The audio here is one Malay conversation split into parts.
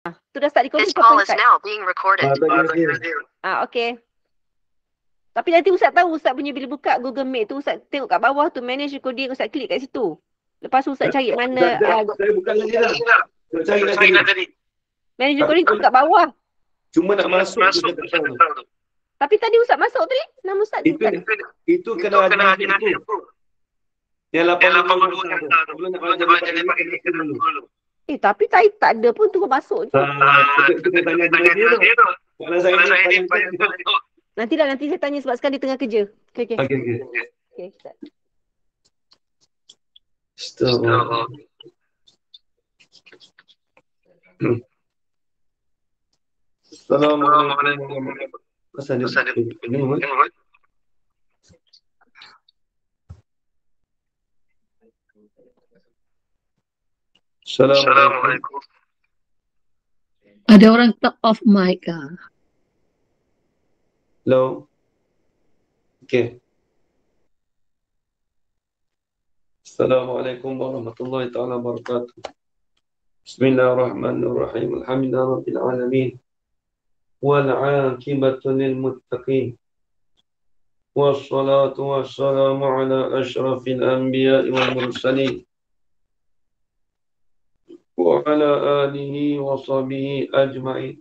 Tu dah start recording. This call is now being recorded. Okay. Tapi nanti Ustaz tahu Ustaz punya bila buka Google Meet tu Ustaz tengok kat bawah tu manage recording, Ustaz klik kat situ. Lepas tu Ustaz cari mana Saya bukan lagi dah. Saya cari tadi. manage recording tu kat bawah. Cuma nak masuk tu saya tak tahu. Tapi tadi Ustaz masuk tadi. Nama Ustaz itu kena ada itu. Yang 82 kata. Sebelum nak bagi dulu. Tapi tak ada pun tu masuk je. Kita tanya dia tu. Kalau saya ni Nanti saya tanya sebab sekarang dia tengah kerja. Okey. Okey, Ustaz. Stop. Assalamualaikum. Assalamualaikum. Ada orang tak off mic ah. Hello. Okay. Assalamualaikum warahmatullahi taala wabarakatuh. Bismillahirrahmanirrahim. Alhamdulillahirabbil alamin. Wal 'aqibatu lil muttaqin. Wassalatu wassalamu ala asyrafil anbiya'i wal mursalin. Wa ala alihi wa sahbihi ajma'in.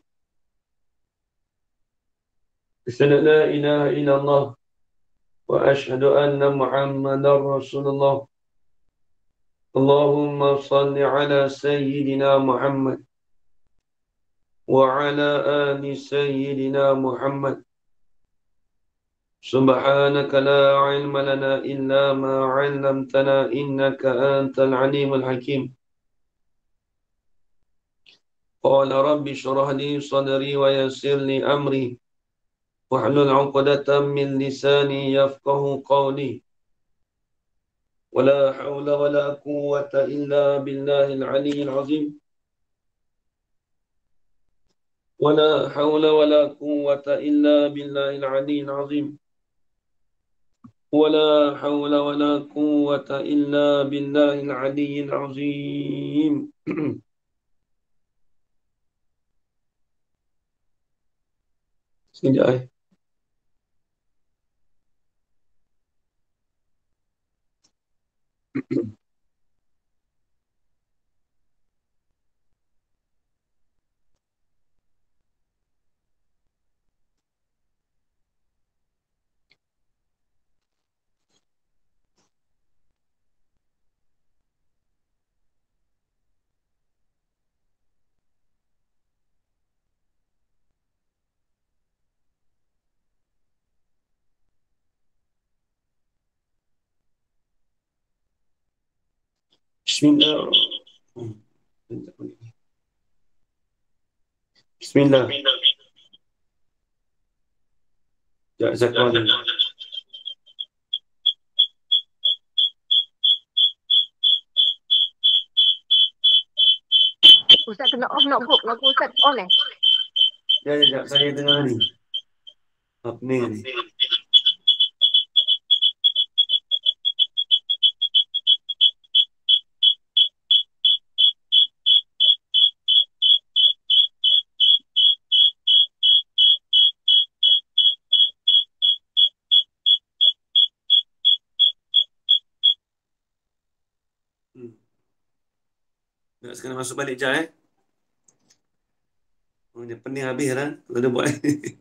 Asyhadu la ilaha illallah wa asyhadu anna Muhammadar Rasulullah. Allahumma salli ala sayyidina Muhammad wa ala ali sayyidina Muhammad. Subhanaka la ilma lana illa ma 'allamtana innaka antal alimul hakim. Qala rabbi shrah li sadri wa yassir li amri wahlul 'uqdatam min lisani yafqahu qawli. ولا حول ولا قوة إلا بالله العلي العظيم. ولا حول ولا قوة إلا بالله العلي العظيم. ولا حول ولا قوة إلا بالله العلي العظيم. Sekejap. Bismillah. Bismillah. Ya, zakwan. Ustaz kena off notebook Ustaz on Ya, saya dengar ni. Apa ni? Nak sekarang masuk balik je Oh, dia pening habis lah kalau dia buat.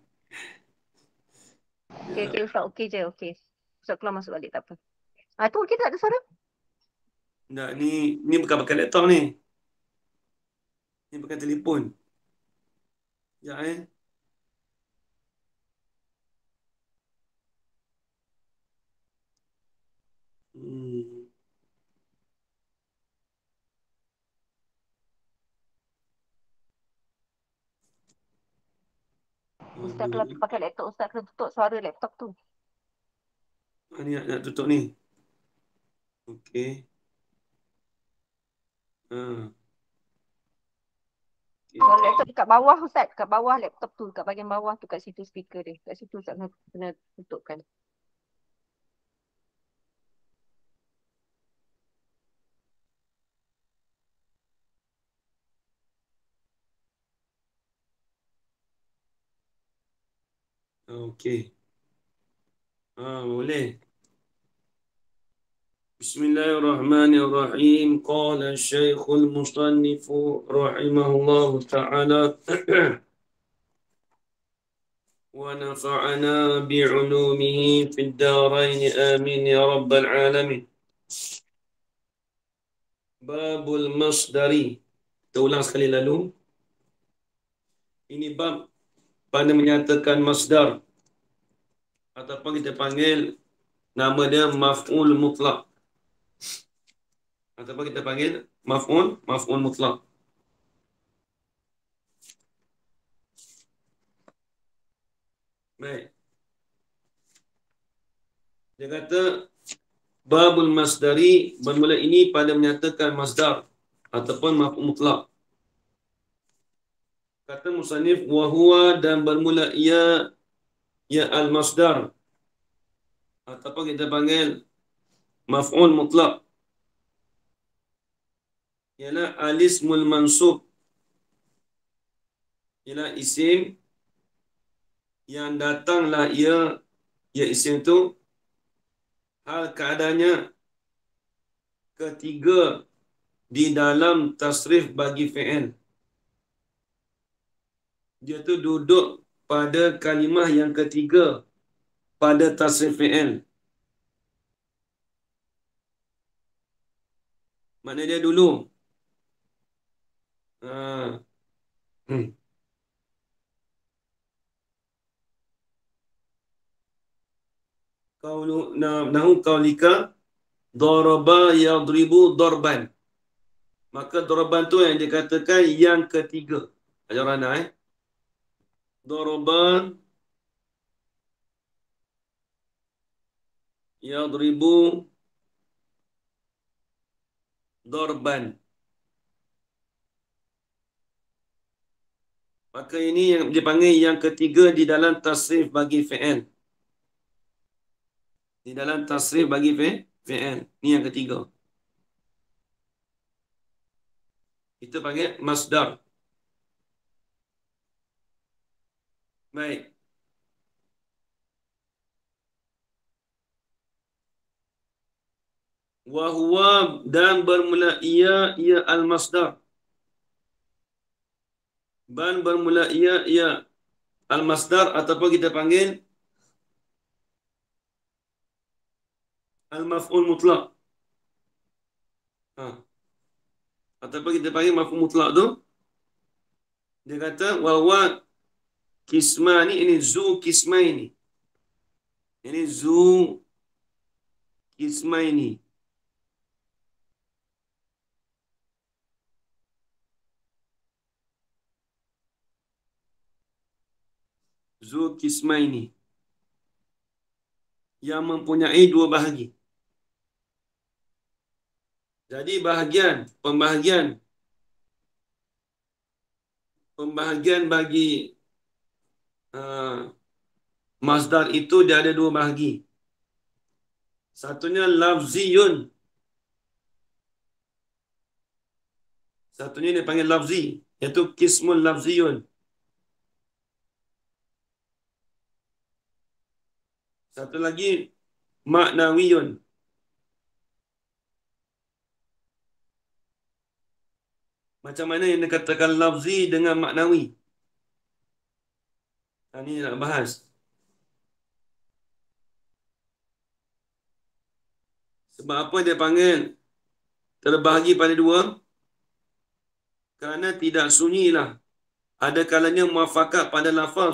Okey Ustaz, okey je, okey. Ustaz keluar masuk balik tak apa. Tu okey tak ada suara? Tak, ni bukan pakai laptop ni. Ni pakai telefon. Ya Ustaz kalau pakai laptop, Ustaz kena tutup suara laptop tu. Ni nak tutup ni. Okey. Kalau laptop dekat bawah Ustaz, dekat bawah laptop tu, dekat bahagian bawah tu, kat situ speaker dia. Kat situ Ustaz kena tutupkan. Okey. Boleh. Bismillahirrahmanirrahim. Qala Syekhul Musannif rahimahullahu ta'ala wa nafa'ana bi'ulumihi fid darain amin ya rabbal alamin. Babul masdari. Kita ulang sekali lalu. Ini bab pada menyatakan masdar ataupun kita panggil nama dia maf'ul mutlaq. Ataupun kita panggil maf'ul mutlaq. Baik. Dia kata babul masdari bermula ini pada menyatakan masdar ataupun maf'ul mutlaq. Kata musannif wa huwa dan bermula ia al-masdar ataupun kita panggil maf'ul mutlaq. Ialah alismul mansub. Ialah isim yang datanglah ia isim itu hal keadaannya ketiga di dalam tasrif bagi fi'il. Dia tu duduk pada kalimah yang ketiga pada tasrif fi'il. Maknanya dia dulu. Nahu qaulika daraba yadribu darban. Maka darban tu yang dikatakan yang ketiga. Ajaran daraba yadribu darban. Maka ini yang dipanggil yang ketiga di dalam tasrif bagi fi'il. Di dalam tasrif bagi fi'il. Ini yang ketiga. Kita panggil masdar. Baik. Wa huwa dan bermula ia al-masdar. Dan bermula ia al-masdar ataupun kita panggil al-maf'ul mutlaq. Ataupun kita panggil maf'ul mutlaq tu. Dia kata wa huwa kismani, ini zu kismaini. Ini zu kismaini. Zu kismaini. Yang mempunyai dua bahagi. Jadi pembahagian bagi masdar itu dia ada dua bahagi. Satunya lafziyun. Satunya dia panggil lafzi, iaitu kismul lafziyun. Satu lagi maknawiyun. Macam mana yang dikatakan lafzi dengan maknawi? Ini nak bahas. Sebab apa dia panggil terbahagi pada dua? Kerana tidak sunyilah. Ada kalanya muafakat pada lafaz.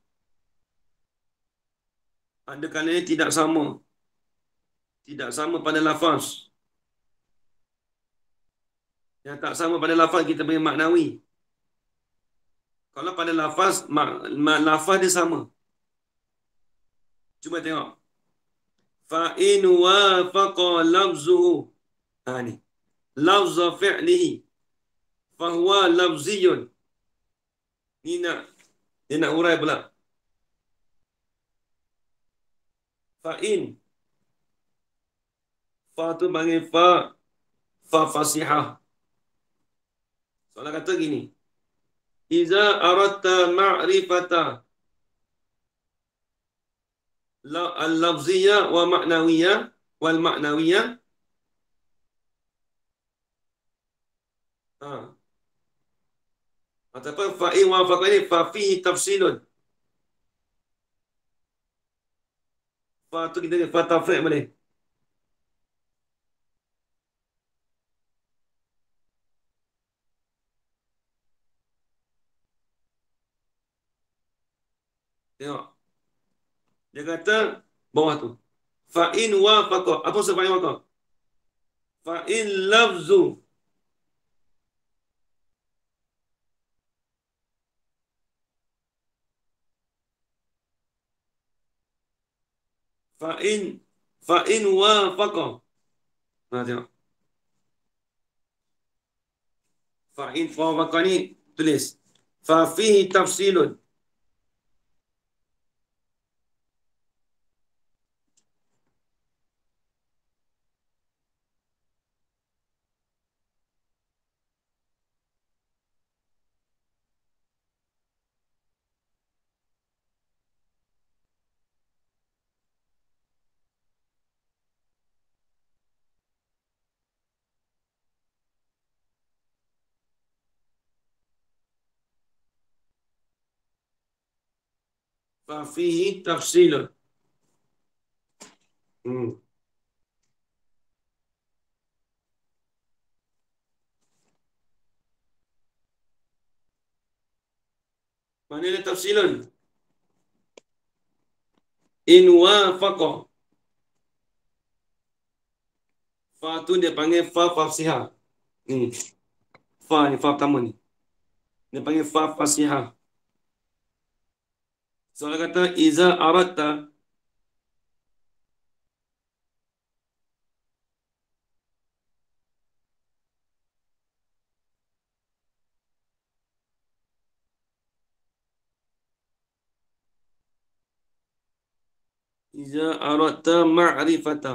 Ada kalanya tidak sama. Tidak sama pada lafaz. Yang tak sama pada lafaz kita panggil maknawi. Kalau pada lafaz, lafaz dia sama. Cuba tengok. Fa'in wafaqa lafzuhu. Ni. Lafza fi'lihi. Fahuwa lafziyun. Ni dia nak urai pula. Fa'in. Fa tu panggil fa fasihah. Soalan kata gini. Iza aratta ma'rifata Al-lafziyah wa ma'nawiyah wal ma'nawiyah. Ha. Ataupun fa'in wafaqa ni fa fihi tafsilun. Fa tu kita fa tafriq boleh. Tengok. Dia kata bawah tu. Fa'in wafaqa. Apa maksud fa'in wafaqa? Fa'in lafzu. Fa'in wafaqa. Ha, tengok. Fa'in wafaqa ni tulis. Fa fihi tafsilun. Fa fihi tafsilun. Hmm. Mana ada tafsilun? In wafaqa. Fa tu dia panggil fa fasihah. Ni. Fa ni fa pertama ni. Dia panggil fa fasihah. Soalan kata iza aratta ma'rifata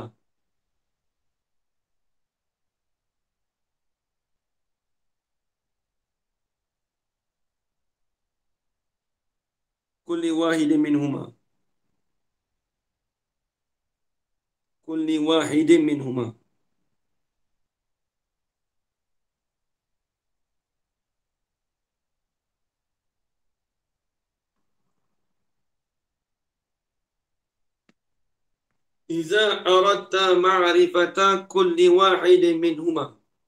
kulli wahidin minhuma. Kulli wahidin minhuma. Iza aratta ma'rifata kulli wahidin minhuma.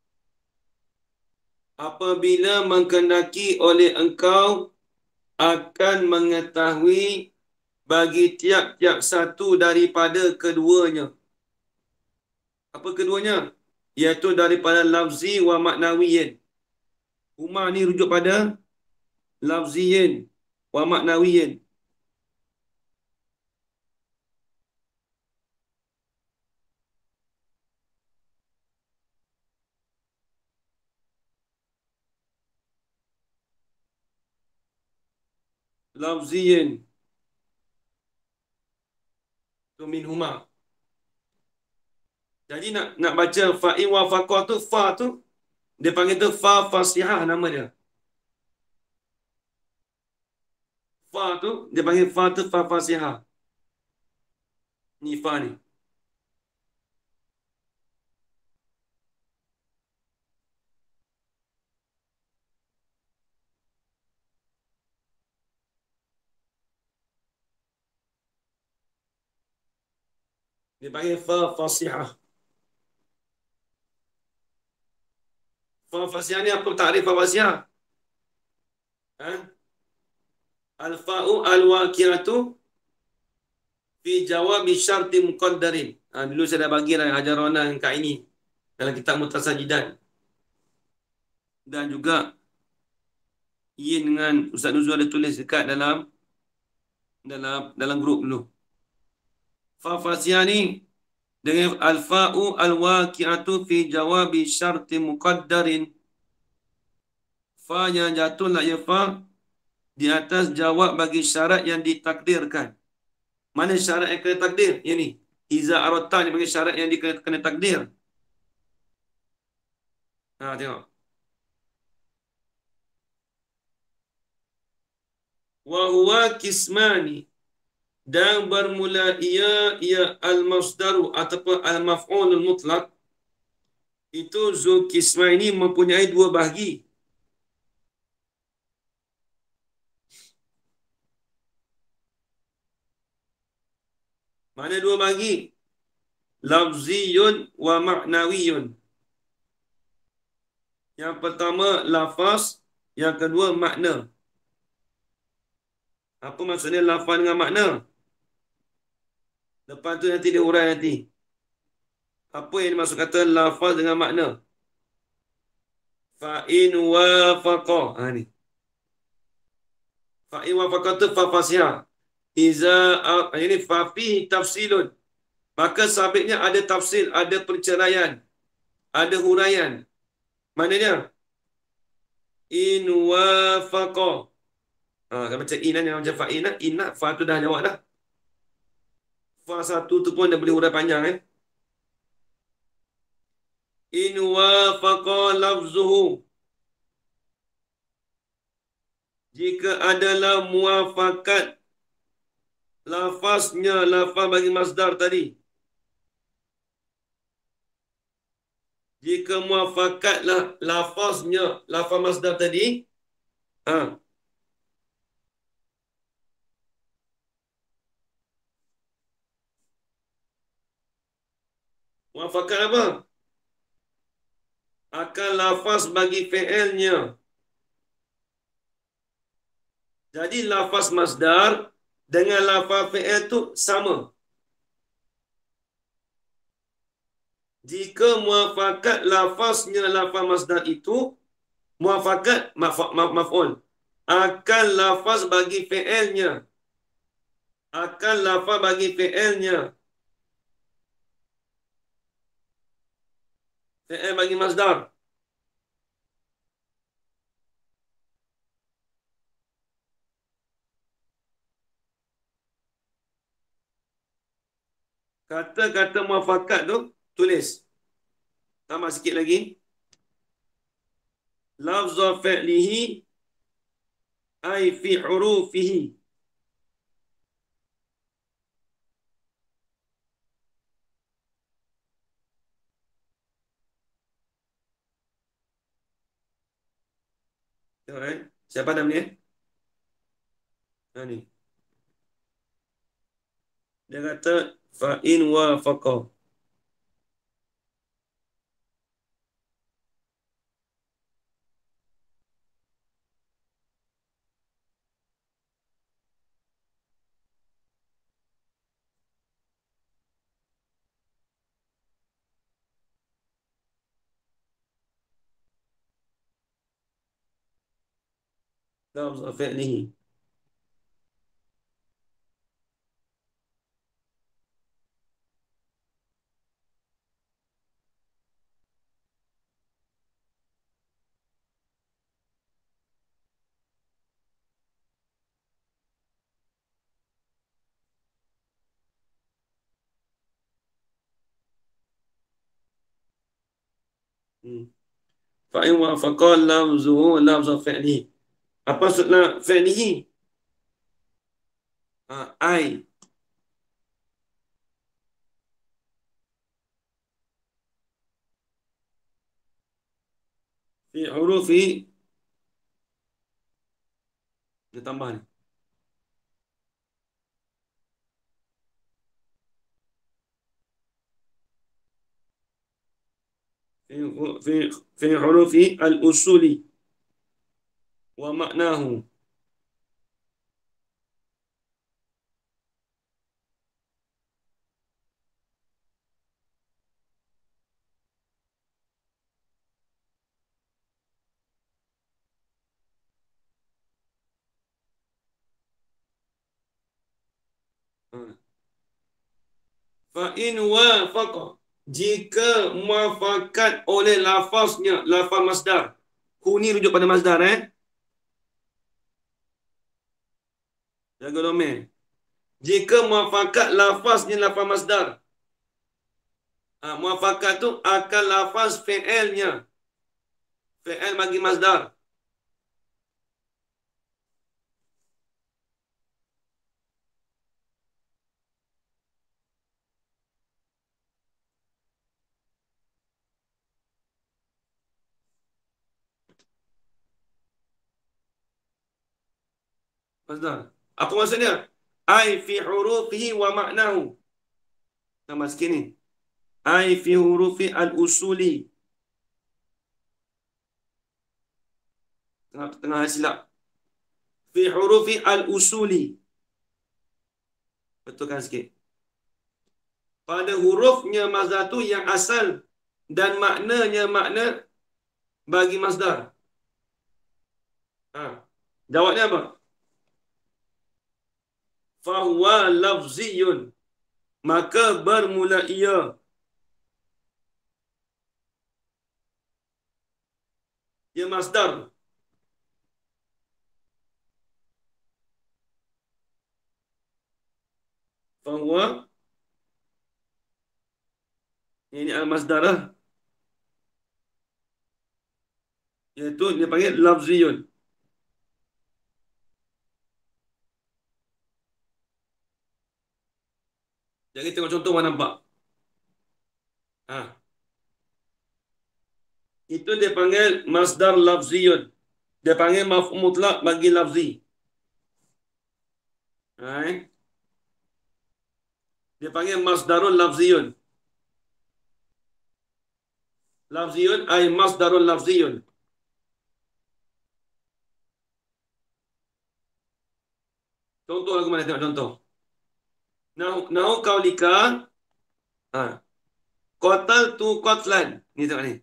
Apabila menghendaki oleh engkau akan mengetahui bagi tiap-tiap satu daripada keduanya. Apa keduanya? Iaitu daripada lafzi wa maknawiyin. Huma ni rujuk pada lafziyin wa maknawiyin. Lafziyin tu minhuma. Jadi nak baca fa'in wa faqah tu, fa tu dia panggil tu fa fasihah nama dia. Fa tu dia panggil fa tu fa fasihah. Ni fa ni. Dia panggil fa fasihah. Fa fasihah ni apa takrif fa fasihah? Ha? Al-fa'u al-waqi'atu fi jawabi syarti muqaddarin. Ha, dulu saya dah bagi dah ajaran yang kat ini dalam kitab Mutasajidan. Dan juga Yin dengan Ustaz Nuzul ada tulis dekat dalam grup dulu. Fa fasihah ni dengan al-fa'u al-waqi'atu fi jawabi syarti muqaddarin. Fa yang jatuh nak ya fa di atas jawab bagi syarat yang ditakdirkan. Mana syarat yang kena takdir? Yang ni. Iza aratta ni bagi syarat yang kena takdir. Ha, tengok. Wa huwa kismani. dan bermula ia al-masdaru ataupun al-maf'ulul mutlak, itu Zulkisma ini mempunyai dua bahagi. Mana dua bahagi? Lafziyun wa ma'nawiyun. Yang pertama lafaz, yang kedua makna. Apa maksudnya lafaz dengan makna? Lepas tu nanti dia urai nanti. Apa yang dimaksud kata lafaz dengan makna? Fa'in wafaqa. Ni. Fa'in wafaqa tu fa fasihah. Iza ini fa fi tafsilun. Maka sabitnya ada tafsil, ada perceraian, ada huraian. Maknanya in wafaqa. Kan macam in kan, macam fa'in lah. In lah, fa tu dah jawab dah. Fa satu tu pun dah boleh hurai panjang kan. In wafaqa lafzuhu. Jika adalah muafakat lafaznya, lafaz bagi masdar tadi. Jika muafakatlah lafaznya, lafaz masdar tadi, muafakat apa? Akan lafaz bagi fi'ilnya. Jadi lafaz masdar dengan lafaz fi'il tu sama. Jika muafakat lafaznya lafaz masdar itu muafakat maf'ul akan lafaz bagi fi'ilnya, akan lafaz bagi fi'ilnya, fi'il bagi masdar. Kata-kata muafakat tu tulis. Tambah sikit lagi. Lafza fi'lihi ay fi hurufihi. Tengok siapa nama ni? Ni. Dia kata fa'in wafaqa. Lafza fi'lihi. Fa'in wafaqa lafzuhu lafza fi'lihi. Apa maksudnya fi'lihi? Ai. Fi hurufi. Dia tambah ni. في حروف الأصول ومعناه. Fa'in wafaqa. Jika muafakat oleh lafaznya, lafaz masdar. Hu ni rujuk pada masdar Jaga domain. Jika muafakat lafaznya lafaz masdar. Muafakat tu akan lafaz fi'ilnya. Fi'il bagi masdar. Masdar. Apa maksudnya? Ai fi hurufihi wa ma'nahu. Tambah sikit ni. Ai fi hurufi al-usuli. Tengah silap. Fi hurufi al-usuli. Betulkan sikit. Pada hurufnya masdar tu yang asal dan maknanya makna bagi masdar. Ha. Jawabnya apa? Fahuwa lafziyun. Maka bermula ia. Ia masdar. Fahuwa. Ini al-masdar lah. Iaitu dia panggil lafziyun. Jadi tengok contoh mana nampak. Ha. Itu dia panggil masdar lafziyun. Dia panggil maf'ul mutlak bagi lafzi. Hai. Dia panggil masdarul lafziyun. Lafziyun ay masdarul lafziyun. Contoh lagu mana, tengok contoh. Nahu kaulika. Ha. Qatal tu qatlan. Ni tengok ni.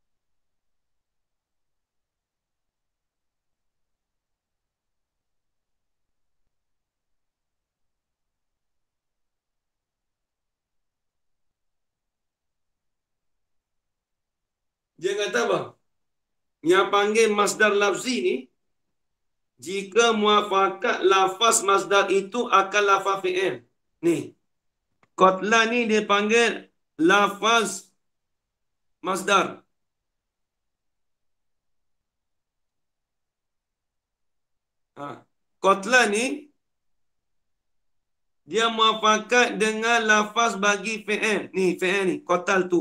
Dia kata apa? Yang panggil masdar lafzi ni, jika muafakat lafaz masdar itu akan lafaz fi'il. Ni. Qatlan ni dia panggil lafaz masdar. Ha. Qatlan ni dia muafakat dengan lafaz bagi fi'il. Ni fi'il ni. Qatal tu.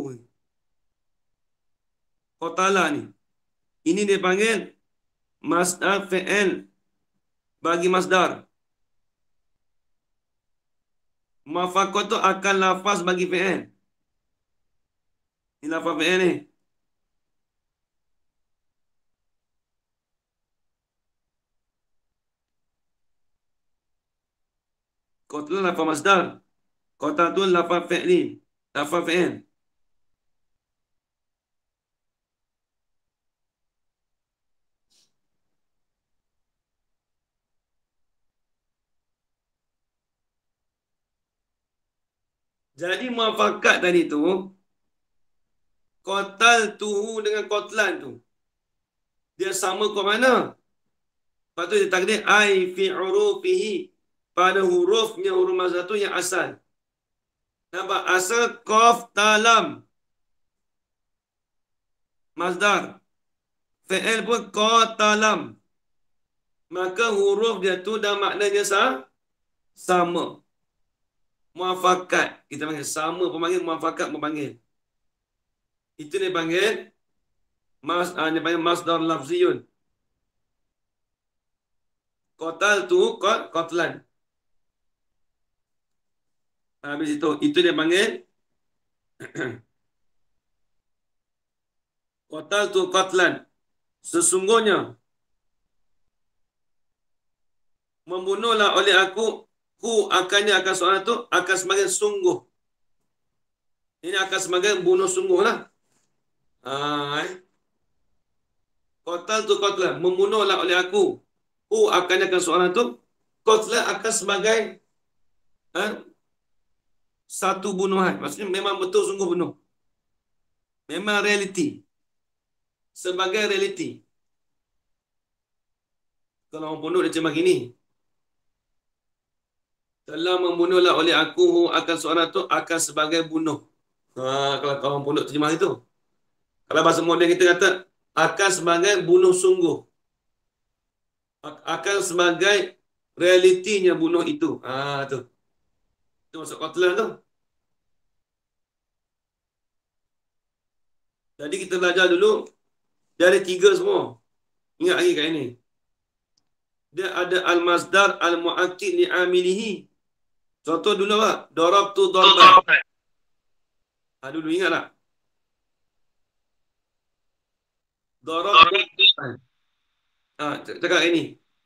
Qatala ni. Ini dia panggil masdar fi'il bagi masdar. Muafakat tu akan lafaz bagi fi'il. Ini lafaz fi'il ni. Qatla lafaz masdar. Qatal tu lafaz fi'li. Lafaz fi'il. Jadi muafakat tadi tu, qatal tuhu dengan qatlan tu, dia sama ke mana? Lepas tu dia takdir ai fi urufihi, pada hurufnya huruf masdar tu yang asal. Nampak? Asal qaf talam. Masdar. Fi'il pun qatalam. Maka huruf dia tu dan maknanya sama. Muafakat. Kita panggil sama pemanggil, muafakat pemanggil. Itu dia panggil dia panggil masdar lafziyun. Qatal tu qatlan. Habis itu dia panggil qatal tu qatlan. Sesungguhnya membunuhlah oleh aku, akannya akan soalan tu akan semakin sungguh. Ini akan semakin bunuh sungguh lah. Qatal tu qatlan, membunuhlah oleh aku, akannya akan soalan tu qatlan akan sebagai satu bunuhan. Maksudnya memang betul sungguh bunuh. Memang realiti. Sebagai realiti. Kalau orang bunuh dia macam gini. Telah membunuhlah oleh aku, akan seorang tu akan sebagai bunuh. Kalau orang bunuh terjemah itu. Kalau bahasa moden kita kata akan sebagai bunuh sungguh. Akan sebagai realitinya bunuh itu. Tu. Itu maksud qatlan tu. Jadi kita belajar dulu dari 3 semua. Ingat lagi kat ini. dia ada al-masdar al-mu'akkid li'amilihi. Contoh dulu apa? Darabtu darban. Dulu ingat tak? Darabtu darban. Cakap ini.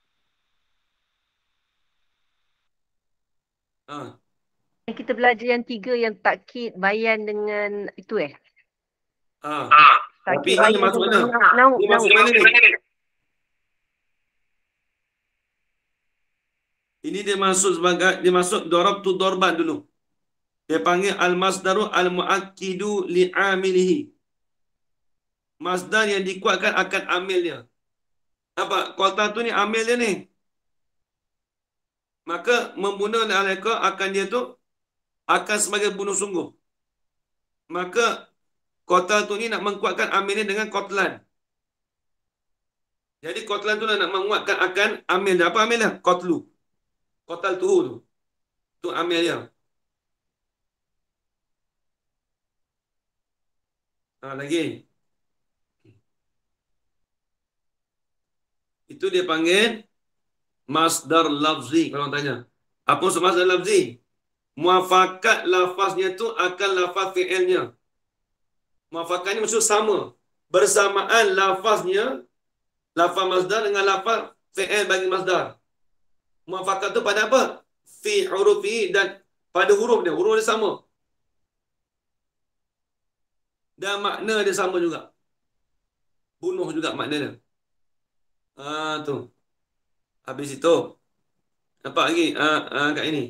Yang kita belajar yang 3 yang takkid, bayan dengan itu Tapi Takkid, ini bayan masuk mana? dengan nauk. Ini masuk mana ni? Ini dia masuk darabtu darban dulu. Dia panggil al-masdaru al-mu'akkidu li'amilihi. Masdar yang dikuatkan akan amilnya. Apa? Kota tu ni amil dia ni. Maka membunuh alaika akan dia tu akan sebagai bunuh sungguh. Maka kota tu ni nak menguatkan amilnya dengan kotlan. Jadi kotlan tu nak menguatkan akan amil dia. Apa amil dia? Kotlu. Kotal tuhu tu. Tu amil dia. Lagi. Itu dia panggil masdar lafzi. Kalau orang tanya. Apa maksud masdar lafzi? Muafakat lafaznya tu akan lafaz fi'ilnya. Muafakat ni maksud sama. Bersamaan lafaznya, lafaz masdar dengan lafaz fi'il bagi masdar. Muafakat tu pada apa? Fi hurufi dan pada huruf dia. Huruf dia sama. Dan makna dia sama juga. Bunuh juga makna dia. Tu. Habis itu. Nampak lagi? Kat ini.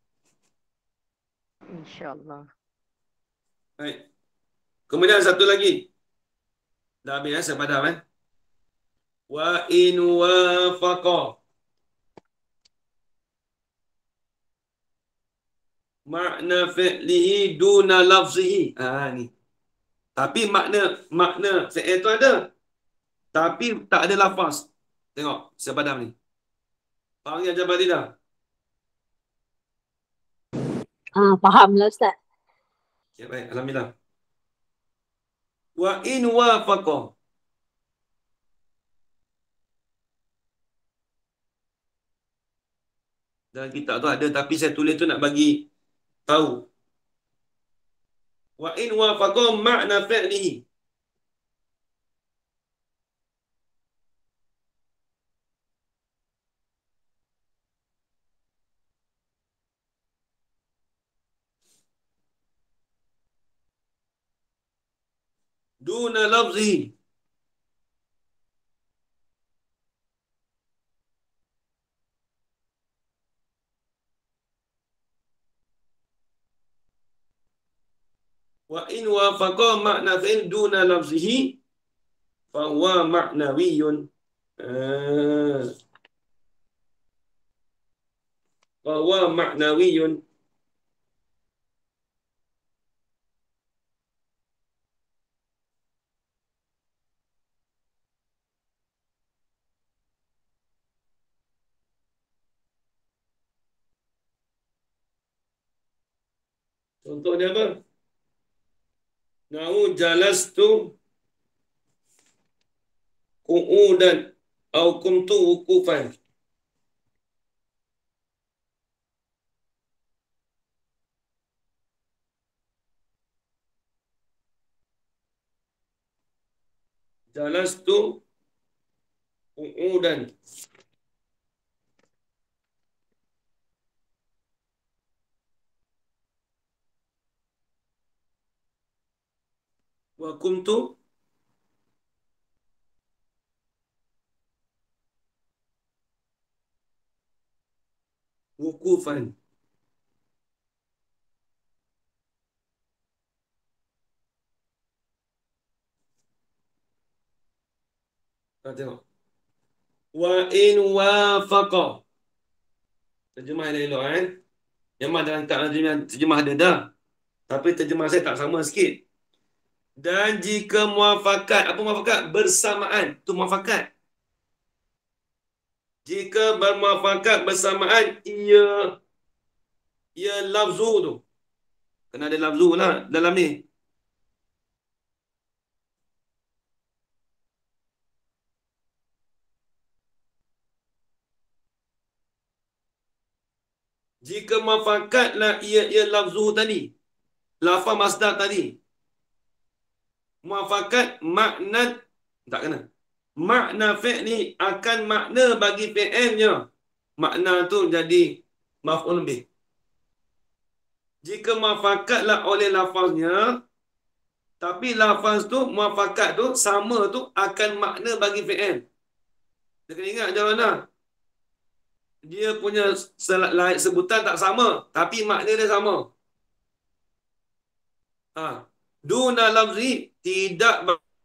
InsyaAllah. Baik. Kemudian satu lagi. Dah habis saya padam Wa in wafaqa. Makna fi'lihi duna lafzihi. Ni. Tapi makna fi'il tu ada. Tapi tak ada lafaz. Tengok, saya padam ni. Faham yang jawapan tidak? Fahamlah Ustaz. Okay, baik, alhamdulillah. Wa in wafaqa. Dalam kitab tu ada, tapi saya tulis tu nak bagi tahu. Wa in wafaqa makna fi'lihi. Duna lafzihi. Wa in wafaqa makna fi'il duna lafzihi fahuwa ma'nawiyun. Fahuwa ma'nawiyun. Contohnya apa? Nahu jalastu qu'udan au kumtu wukufan. Jalastu qu'udan. Wa kumtu wukufan. Tengok. Wa in wafaqa. Terjemah yang elok Yang mana dalam tak terjemah ada dah. Tapi terjemah saya tak sama sikit. Dan jika muafakat, apa muafakat? Bersamaan. Tu muafakat. Jika bermuafakat bersamaan, ia lafzu tu. Kena ada lafzu lah dalam ni. Jika muafakatlah ia lafzuh tadi. Lafaz masdar tadi. Muafakat makna tak kena. Makna fi'li akan makna bagi fi'ilnya. Makna tu jadi maf'ul bih. Jika muafakatlah oleh lafaznya, tapi lafaz tu, muafakat tu, sama tu akan makna bagi fi'il. Dia kena ingat macam mana? Dia punya sebutan tak sama, tapi makna dia sama. Ha. Duna lafzi tidak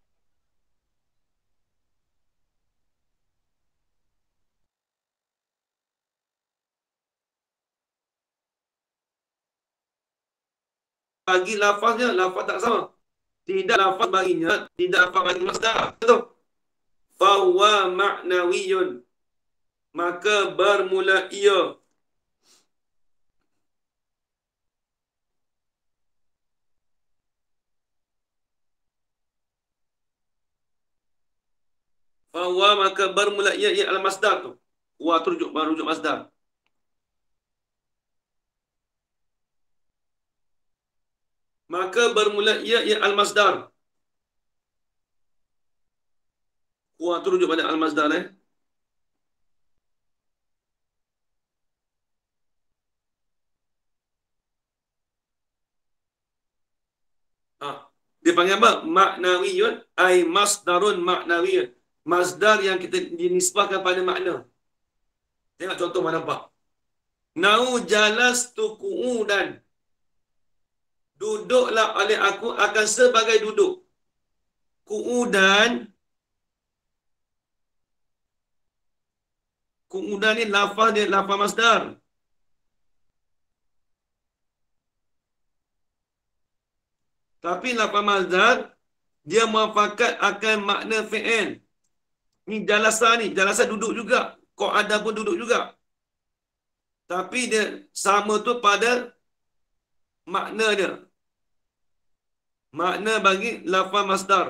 bagi lafaznya, lafaz tak sama. Tidak lafaz baginya, tidak lafaz bagi masdar. Betul? Fahuwa ma'nawiyun. Maka bermula ia. Fahuwa maka bermula ia al-masdar tu. Wa tu rujuk masdar. Maka bermula ia al-masdar. Wa tu rujuk pada al-masdar Ha. Dia panggil apa? Maknawiyun ay masdarun maknawiyun. Masdar yang kita dinisbahkan pada makna. Tengok contoh mana nampak. Nau jalas tu qu'udan. Duduklah oleh aku akan sebagai duduk. Qu'udan. Qu'udan ni lafaz dia lafaz masdar. Tapi lafaz masdar dia muafakat akan makna fi'il. Ni jalasa duduk juga. Qa'ada pun duduk juga. Tapi dia sama tu pada makna dia. Makna bagi lafaz masdar.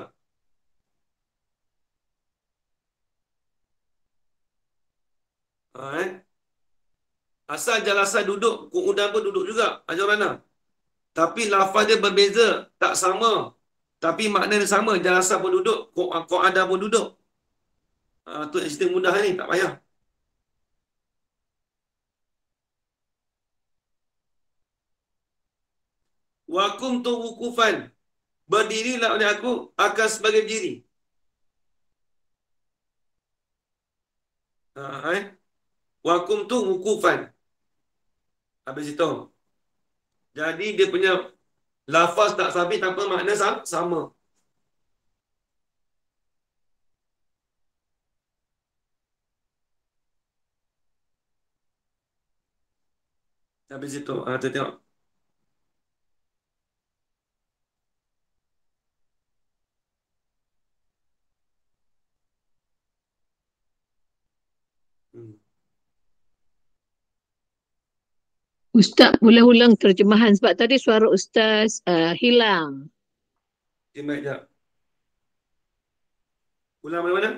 Asal jalasa duduk, qu'udan pun duduk juga. Macam mana? Tapi lafaz dia berbeza, tak sama. Tapi makna dia sama. Jalasa pun duduk, qa'ada pun duduk. Tu cerita mudah ni, tak payah. Wakum tu wukufan. Berdirilah oleh aku akan sebagai diri. Wakum tu wukufan. Habis itu. Jadi dia punya lafaz tak sabit tanpa makna sama. Habis itu. Kita tengok. Ustaz ulang-ulang terjemahan sebab tadi suara Ustaz hilang. Okay, baik, sekejap. Ulang mana-mana?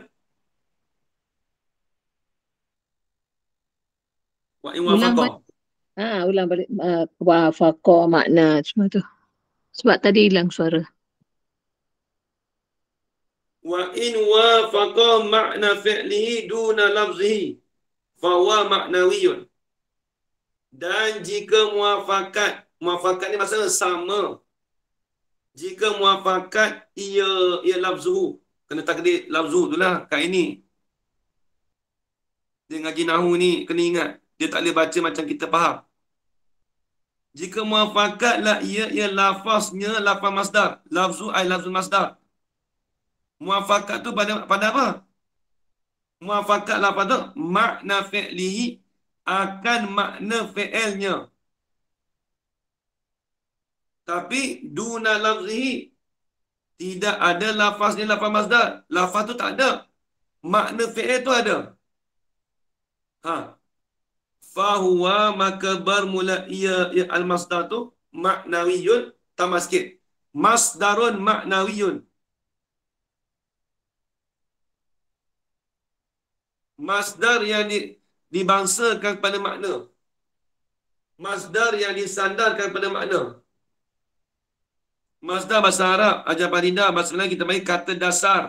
Wa'in Ulang wafaqah. ulang balik wafaqah makna semua tu. Sebab tadi hilang suara. Wa'in wafaqah makna fi'lihi duna lafzihi. Fahuwa maknawiyun. Dan jika muafakat ni maksudnya sama. Jika muafakat ia lafzuhu. Kena takdir lafzuhu tu lah kat ini. Dia ngaji nahu ni kena ingat. Dia tak boleh baca macam kita faham. Jika muafakatlah ia lafaznya lafaz masdar. Lafzu ay lafzul masdar. Muafakat tu pada apa? Muafakat lafaz tu makna fi'lihi akan makna fi'ilnya. Tapi duna lafzihi tidak ada lafaznya lafaz masdar. Lafaz tu tak ada. Makna fi'il tu ada. Fahuwa maka bermula ia al-masdar tu maknawiyun, tambah sikit. Masdarun maknawiyun. Masdar yang dibangsakan pada makna. masdar yang disandarkan pada makna. Masdar bahasa Arab, ajar Farida, bahasa Melayu kita panggil kata dasar.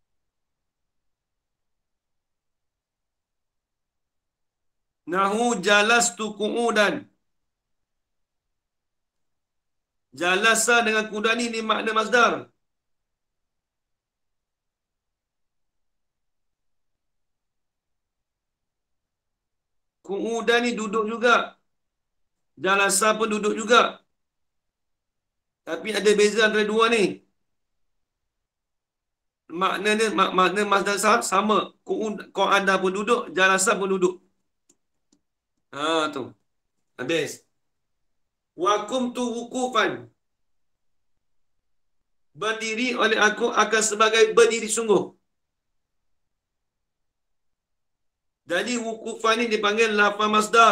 Nahu jalastu qu'udan. Jalasa dengan kudan ni makna masdar. Qu'udan ni duduk juga. Jalasa pun duduk juga. Tapi ada beza antara dua ni. Makna masdar sama. Qu'ada pun duduk, jalasa pun duduk. Tu. Habis. Wakum tu wukufan. Berdiri oleh aku akan sebagai berdiri sungguh. Jadi wukufan ni dipanggil lafaz masdar.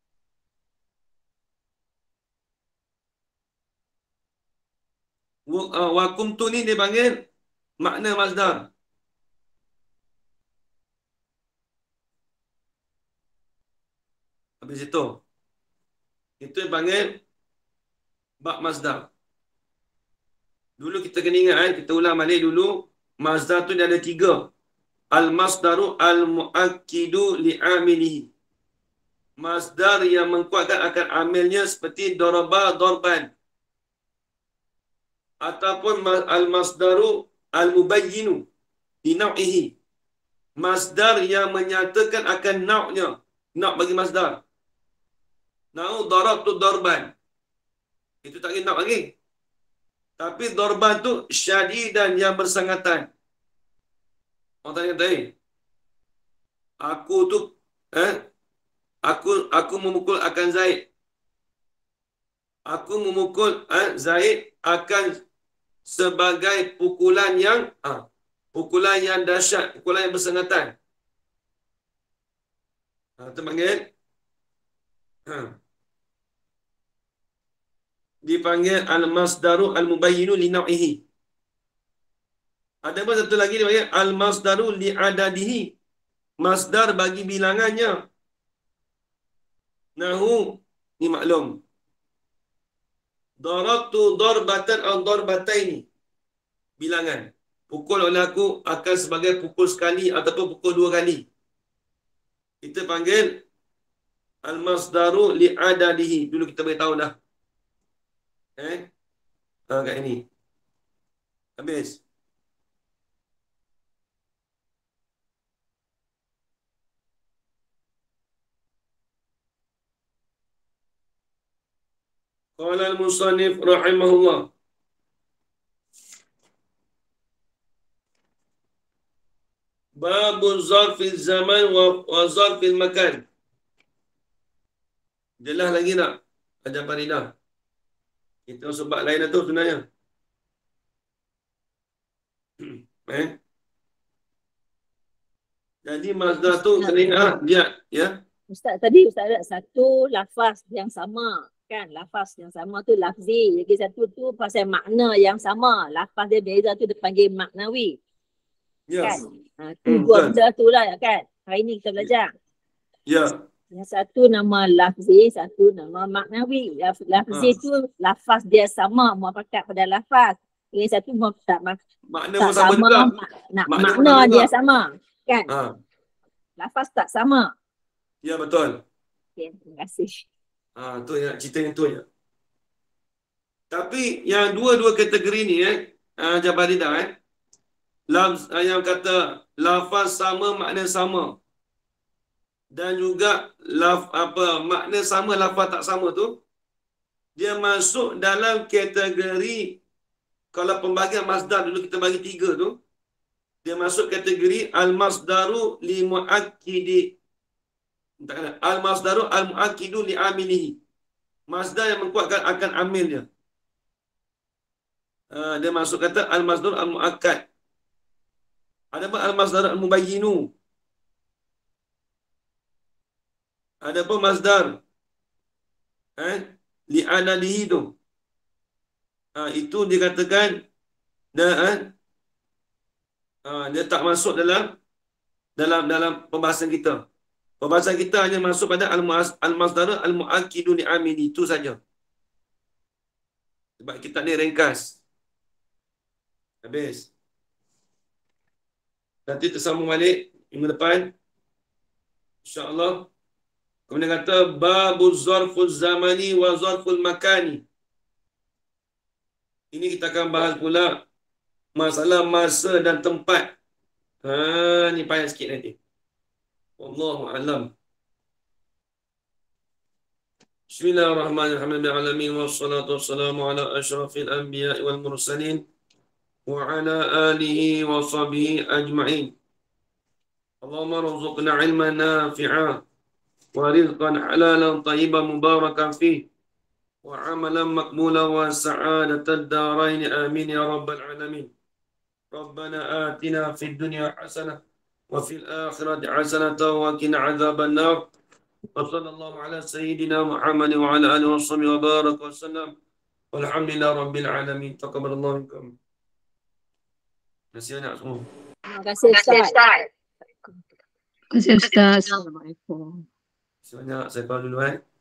Wakum tu ni dipanggil makna masdar. Habis itu. Itu dipanggil bab masdar. Dulu kita kena ingat, kita ulang balik dulu. Masdar tu dia ada 3. Al-masdaru al-mu'akkidu li'amilihi. Masdar yang menguatkan akan amilnya seperti daraba darban. Ataupun al-masdaru al-mubayyinu li naw'ihi. Masdar yang menyatakan akan naw'nya. Naw' bagi masdar. Naw darabtu darban. Itu tak kena naw' lagi. Tapi darban tu syadidan yang bersangatan. Orang tanya tadi. Aku tu aku memukul akan Zaid. Aku memukul Zaid akan sebagai pukulan yang dahsyat, pukulan yang bersangatan. Itu panggil dipanggil al-masdaru al-mubayyinu li naw'ihi. Ada pun satu lagi dipanggil al-masdaru li adadihi. Masdar bagi bilangannya. Nahu ni maklum. Darabtu darbatan atau darbataini. Bilangan. Pukul oleh aku akan sebagai pukul sekali ataupun pukul 2 kali. Kita panggil al-masdaru li adadihi. Dulu kita beritahu dah. Kat ini. Habis. Qala al-musannif rahimahullah. Babu zarfil zaman wa zarfil makan. Jelas lagi tak? Ajar Faridah. Kita sebab lain tu sebenarnya. Jadi masdar tu kena ingat dia, ya. Ustaz tadi Ustaz ada satu lafaz yang sama kan, lafaz yang sama tu lafzi, lagi satu tu pasal makna yang sama, lafaz dia beza tu dipanggil maknawi. Ya. Kan? Tu dua benda tu lah kan. Hari ni kita belajar. Ya. Yang satu nama lafzi, satu nama maknawi. Lafzi tu lafaz dia sama, muafakat pada lafaz. Yang satu Makna tak pun sama sama, juga. makna dia sama kan. Lafaz tak sama. Ya, betul. Okay, terima kasih. Tu yang cerita yang tu ya. Tapi yang dua-dua kategori ni Jabaridah yang kata lafaz sama makna sama dan juga makna sama lafaz tak sama tu, dia masuk dalam kategori, kalau pembagian masdar dulu kita bagi 3 tu, dia masuk kategori al-masdaru li muakkidi. Al-masdaru al-muakkidu li amilihi. Masdar yang menguatkan akan amilnya. Dia masuk kata al-masdar al-muakkad. Ada pun al-masdar al-mubayyinu. Ada pun masdar li adadihi tu. Itu dikatakan dia tak masuk dalam pembahasan kita. Perbahasan kita hanya masuk pada al-masdar al-mu'akkidu ni'amini. Itu saja. Sebab kita ni ringkas. Habis. Nanti tersambung balik minggu depan. InsyaAllah. Kemudian kata babu zarful zamani wa zarful makani. Ini kita akan bahas pula masalah masa dan tempat. Ni payah sikit nanti. Wallahu a'lam. Bismillahirrahmanirrahim. Wassalatu wassalamu ala asyrafil anbiya'i wal mursalin wa ala alihi wa sahbihi ajma'in. Allahumma rzuqna ilman nafi'a wa rizqan halalan tayyiban mubarakan fih wa amalan maqbulan wa sa'adatad darain amin ya rabbal alamin. Rabbana atina fid dunya hasanah wa fil akhirati hasanah wa qina adzaban nar. Wa sallallahu ala sayyidina Muhammad wa ala alihi wa sahbihi wa baraka wa sallam. Walhamdulillahi rabbil alamin. Taqabbalallahu minkum. Terima kasih banyak semua. Terima kasih Ustaz. Terima kasih Ustaz. Assalamualaikum. Terima kasih banyak. Saya dulu